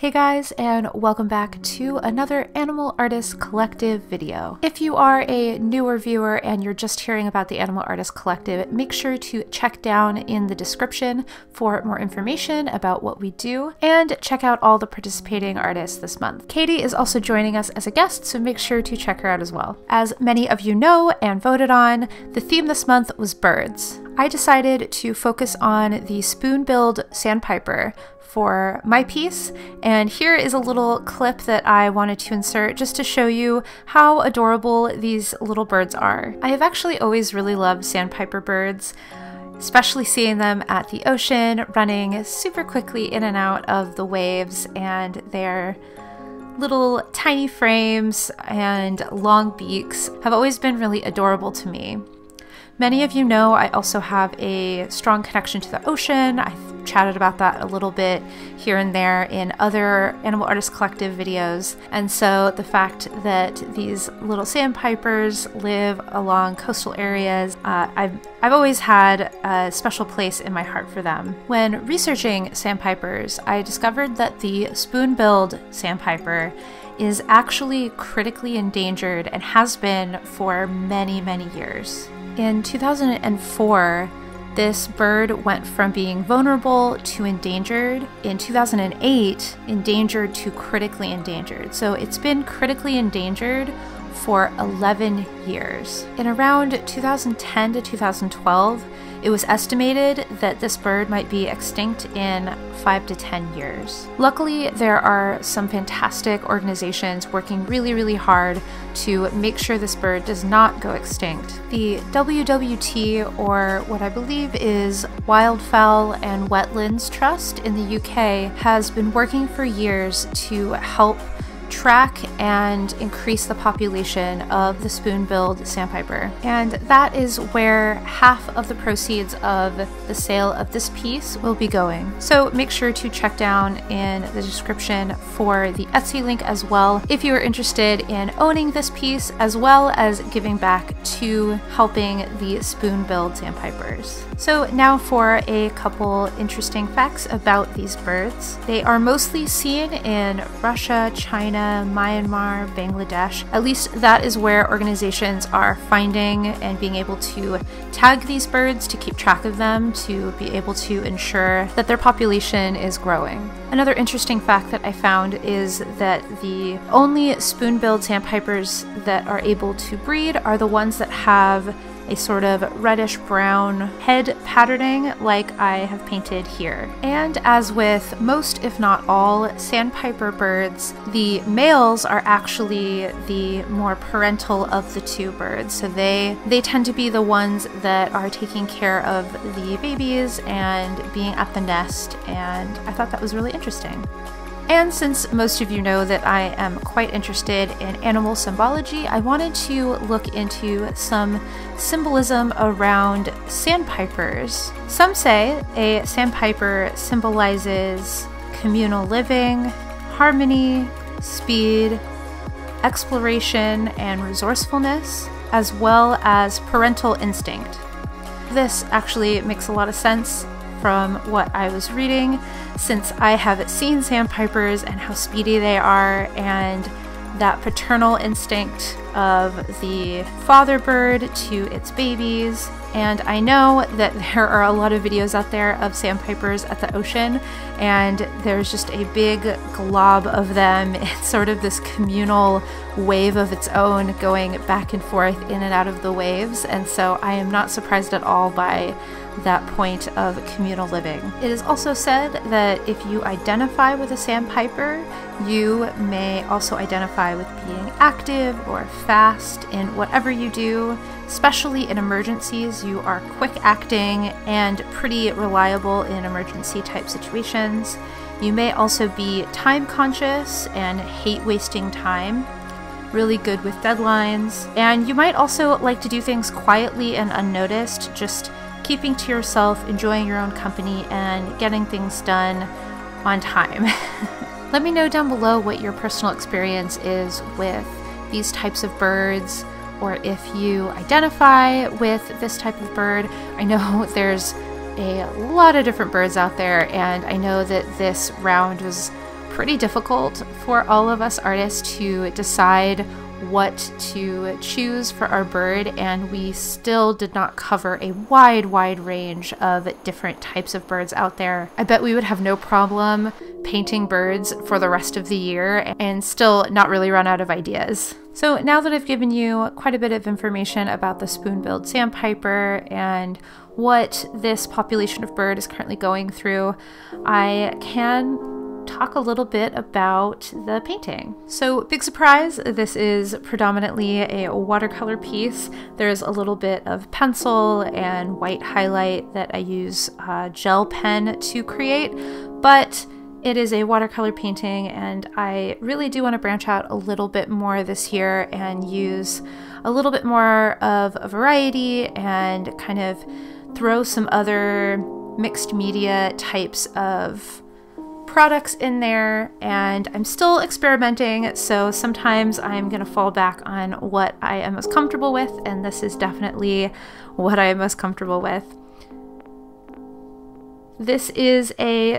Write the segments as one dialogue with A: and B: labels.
A: Hey guys, and welcome back to another Animal Artist Collective video. If you are a newer viewer and you're just hearing about the Animal Artist Collective, make sure to check down in the description for more information about what we do, and check out all the participating artists this month. Katie is also joining us as a guest, so make sure to check her out as well. As many of you know and voted on, the theme this month was birds. I decided to focus on the Spoon-Billed Sandpiper for my piece, and here is a little clip that I wanted to insert just to show you how adorable these little birds are. I have actually always really loved sandpiper birds, especially seeing them at the ocean, running super quickly in and out of the waves, and their little tiny frames and long beaks have always been really adorable to me. Many of you know I also have a strong connection to the ocean. I've chatted about that a little bit here and there in other Animal Artist Collective videos, and so the fact that these little sandpipers live along coastal areas, I've always had a special place in my heart for them. When researching sandpipers, I discovered that the spoon-billed sandpiper is actually critically endangered and has been for many, many years. In 2004, this bird went from being vulnerable to endangered. In 2008, endangered to critically endangered. So it's been critically endangered for 11 years. In around 2010 to 2012, it was estimated that this bird might be extinct in 5 to 10 years. Luckily, there are some fantastic organizations working really, really hard to make sure this bird does not go extinct. The WWT, or what I believe is Wildfowl and Wetlands Trust in the UK, has been working for years to help track and increase the population of the spoon-billed sandpiper. And that is where half of the proceeds of the sale of this piece will be going. So make sure to check down in the description for the Etsy link as well if you are interested in owning this piece, as well as giving back to helping the spoon-billed sandpipers. So now for a couple interesting facts about these birds. They are mostly seen in Russia, China, Myanmar, Bangladesh. At least that is where organizations are finding and being able to tag these birds to keep track of them, to be able to ensure that their population is growing. Another interesting fact that I found is that the only spoon-billed sandpipers that are able to breed are the ones that have a sort of reddish-brown head patterning like I have painted here. And as with most, if not all, sandpiper birds, the males are actually the more parental of the two birds. So they tend to be the ones that are taking care of the babies and being at the nest, and I thought that was really interesting. And since most of you know that I am quite interested in animal symbology, I wanted to look into some symbolism around sandpipers. Some say a sandpiper symbolizes communal living, harmony, speed, exploration, and resourcefulness, as well as parental instinct. This actually makes a lot of sense from what I was reading, since I have seen sandpipers and how speedy they are, and that paternal instinct of the father bird to its babies. And I know that there are a lot of videos out there of sandpipers at the ocean, and there's just a big glob of them. It's sort of this communal wave of its own going back and forth in and out of the waves, and so I am not surprised at all by that point of communal living. It is also said that if you identify with a sandpiper, you may also identify with being active or fast in whatever you do. Especially in emergencies, you are quick acting and pretty reliable in emergency type situations. You may also be time conscious and hate wasting time, really good with deadlines, and you might also like to do things quietly and unnoticed, just keeping to yourself, enjoying your own company, and getting things done on time. Let me know down below what your personal experience is with these types of birds, or if you identify with this type of bird. I know there's a lot of different birds out there, and I know that this round was pretty difficult for all of us artists to decide what to choose for our bird, and we still did not cover a wide range of different types of birds out there. I bet we would have no problem painting birds for the rest of the year and still not really run out of ideas. So now that I've given you quite a bit of information about the Spoon-Billed Sandpiper and what this population of bird is currently going through, I can talk a little bit about the painting. So big surprise, this is predominantly a watercolor piece. There's a little bit of pencil and white highlight that I use a gel pen to create, but it is a watercolor painting, and I really do want to branch out a little bit more this year and use a little bit more of a variety and kind of throw some other mixed media types of products in there. And I'm still experimenting, so sometimes I'm going to fall back on what I am most comfortable with, and this is definitely what I am most comfortable with. This is a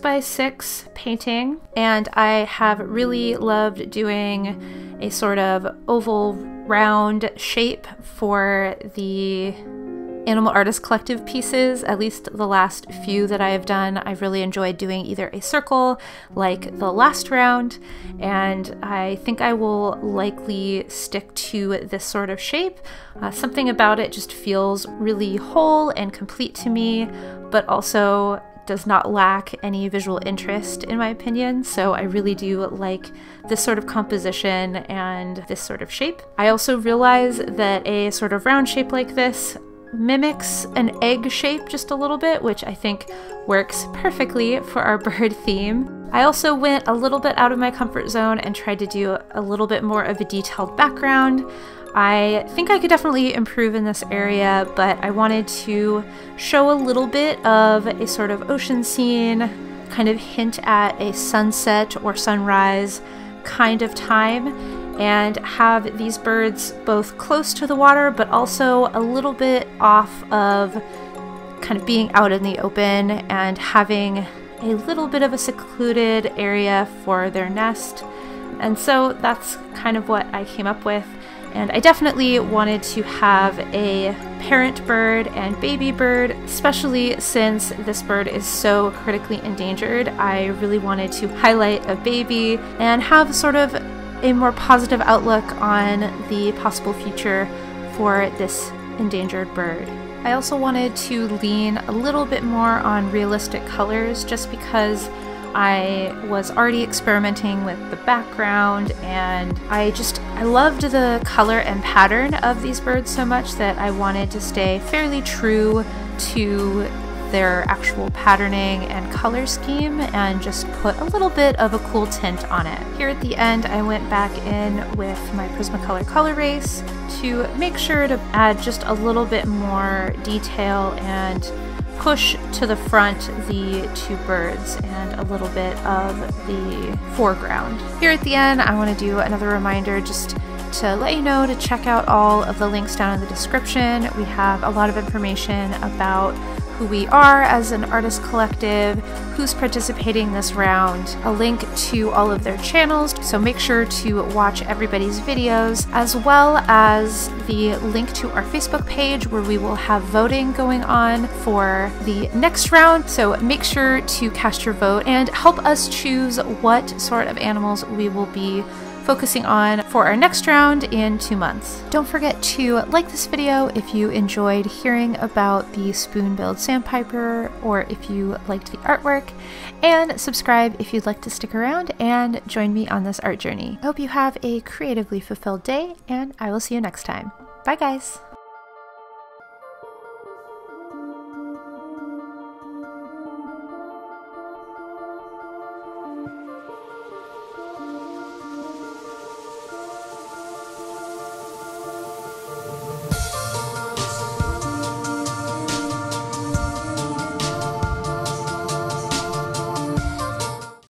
A: 6x6 painting, and I have really loved doing a sort of oval round shape for the Animal Artist Collective pieces. At least the last few that I have done, I've really enjoyed doing either a circle like the last round, and I think I will likely stick to this sort of shape. Something about it just feels really whole and complete to me, but also does not lack any visual interest in my opinion, so I really do like this sort of composition and this sort of shape. I also realize that a sort of round shape like this mimics an egg shape just a little bit, which I think works perfectly for our bird theme. I also went a little bit out of my comfort zone and tried to do a little bit more of a detailed background. I think I could definitely improve in this area, but I wanted to show a little bit of a sort of ocean scene, kind of hint at a sunset or sunrise kind of time, and have these birds both close to the water but also a little bit off of kind of being out in the open and having a little bit of a secluded area for their nest. And so that's kind of what I came up with. And I definitely wanted to have a parent bird and baby bird, especially since this bird is so critically endangered. I really wanted to highlight a baby and have sort of a more positive outlook on the possible future for this endangered bird. I also wanted to lean a little bit more on realistic colors just because I was already experimenting with the background, and I loved the color and pattern of these birds so much that I wanted to stay fairly true to their actual patterning and color scheme and just put a little bit of a cool tint on it. Here at the end, I went back in with my Prismacolor color base to make sure to add just a little bit more detail and push to the front the two birds and a little bit of the foreground. Here at the end, I want to do another reminder just to let you know to check out all of the links down in the description. We have a lot of information about who we are as an artist collective, who's participating this round, a link to all of their channels, so make sure to watch everybody's videos, as well as the link to our Facebook page where we will have voting going on for the next round. So make sure to cast your vote and help us choose what sort of animals we will be focusing on for our next round in 2 months. Don't forget to like this video if you enjoyed hearing about the Spoon-Billed Sandpiper or if you liked the artwork, and subscribe if you'd like to stick around and join me on this art journey. I hope you have a creatively fulfilled day, and I will see you next time. Bye guys!